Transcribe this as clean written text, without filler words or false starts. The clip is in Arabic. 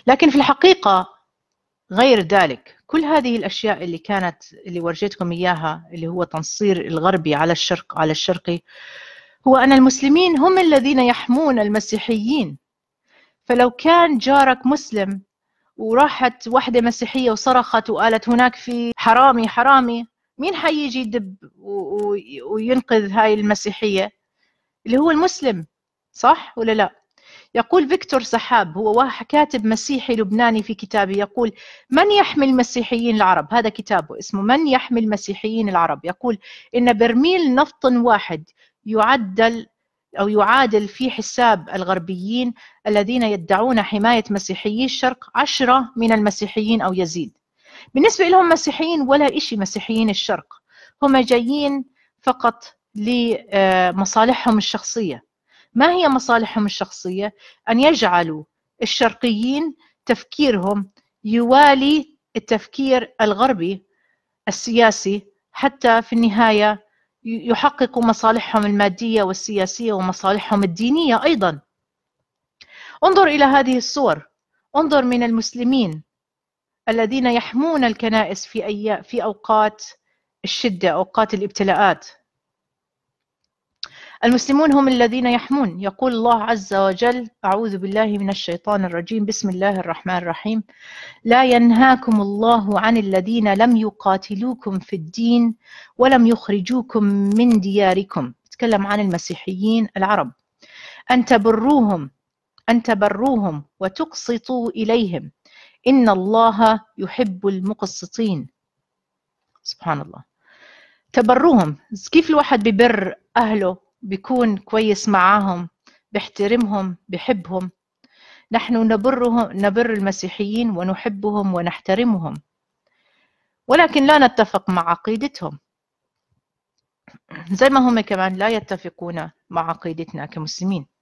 لكن في الحقيقة غير ذلك. كل هذه الأشياء اللي ورجيتكم إياها، اللي هو تنصير الغربي على الشرق على الشرقي، هو أن المسلمين هم الذين يحمون المسيحيين. فلو كان جارك مسلم وراحت واحدة مسيحية وصرخت وقالت هناك في حرامي حرامي، مين حيجي يدب وينقذ هاي المسيحية؟ اللي هو المسلم، صح ولا لا؟ يقول فيكتور سحاب، هو كاتب مسيحي لبناني، في كتابه يقول: من يحمي المسيحيين العرب؟ هذا كتابه اسمه من يحمي المسيحيين العرب. يقول إن برميل نفط واحد يعادل في حساب الغربيين الذين يدعون حماية مسيحيي الشرق 10 من المسيحيين أو يزيد. بالنسبة لهم مسيحيين ولا إشي، مسيحيين الشرق هم جايين فقط لمصالحهم الشخصية. ما هي مصالحهم الشخصية؟ أن يجعلوا الشرقيين تفكيرهم يوالي التفكير الغربي السياسي، حتى في النهاية يحققوا مصالحهم المادية والسياسية ومصالحهم الدينية أيضا. انظر إلى هذه الصور، انظر من المسلمين الذين يحمون الكنائس في أوقات الشدة، أوقات الابتلاءات. المسلمون هم الذين يحمون. يقول الله عز وجل: أعوذ بالله من الشيطان الرجيم، بسم الله الرحمن الرحيم: لا ينهاكم الله عن الذين لم يقاتلوكم في الدين ولم يخرجوكم من دياركم. تكلم عن المسيحيين العرب. أن تبروهم وتقسطوا إليهم إن الله يحب المقسطين. سبحان الله. تبروهم، كيف الواحد ببر أهله؟ بيكون كويس معاهم، بيحترمهم، بيحبهم. نحن نبر المسيحيين ونحبهم ونحترمهم، ولكن لا نتفق مع عقيدتهم، زي ما هم كمان لا يتفقون مع عقيدتنا كمسلمين.